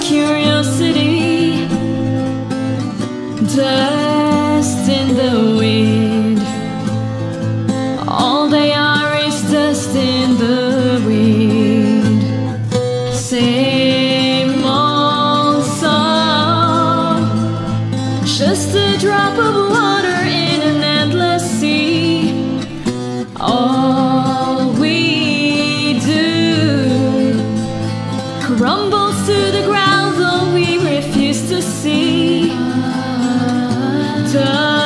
curiosity, dust in the wind. All they are is dust in the wind. Same old song, just a drop of water in an endless sea. All we do crumbles to the ground, though we refuse to see.